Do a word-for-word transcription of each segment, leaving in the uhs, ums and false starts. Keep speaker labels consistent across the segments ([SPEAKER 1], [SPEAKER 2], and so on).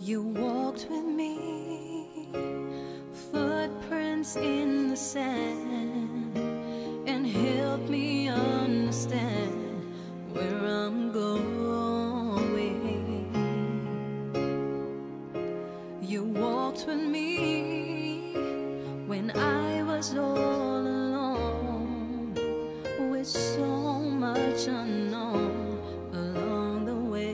[SPEAKER 1] You walked with me, footprints in the sand, and helped me understand where I'm going. You walked with me when I was all alone, with so much unknown along the way.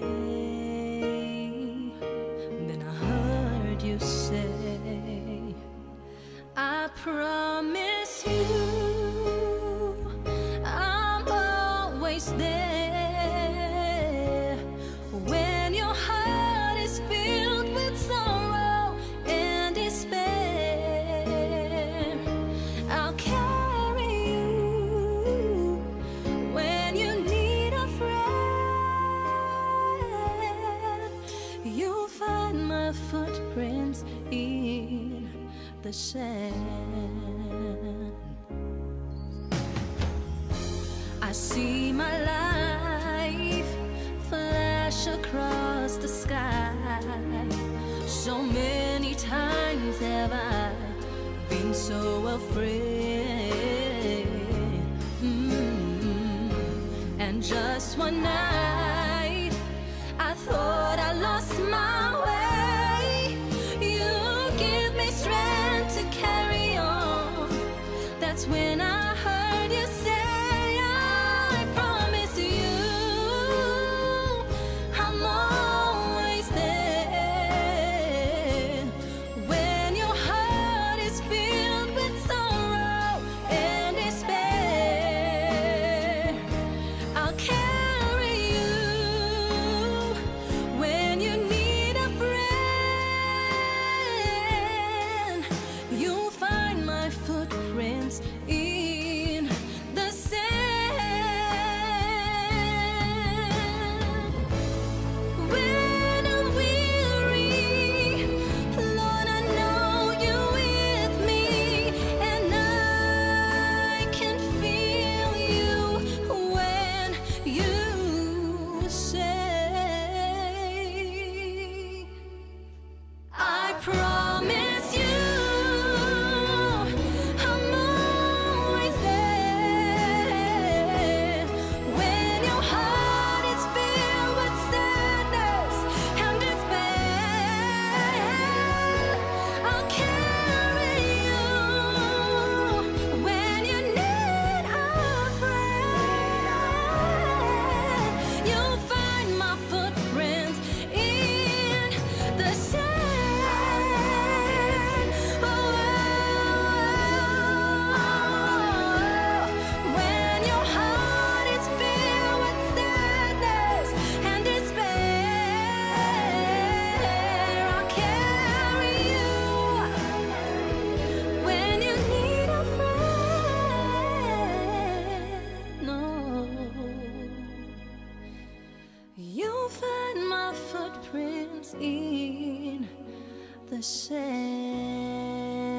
[SPEAKER 1] Then I heard you say, I promise you I'm always there. When your heart is filled with sorrow and despair, I'll carry you. When you need a friend, you'll find my footprints in the sand. I see my life flash across the sky. So many times have I been so afraid. Mm. And just one night I thought I lost my way. You give me strength to carry on. That's when I heard you say, I promise you I'm always there. When your heart is filled with sorrow and despair, I'll carry you. When you need a friend, you'll find my footprints in the sand. When I'm weary, Lord, I know you're with me, and I can feel you when you say, I promise you I'm always there. When your heart is filled with sadness and despair, I'll carry you. When you need a friend, you'll find my footprints in the sand. Oh, when your heart is filled with sadness and despair, I'll carry you. When you need a friend, no, you'll find my footprints in the sand.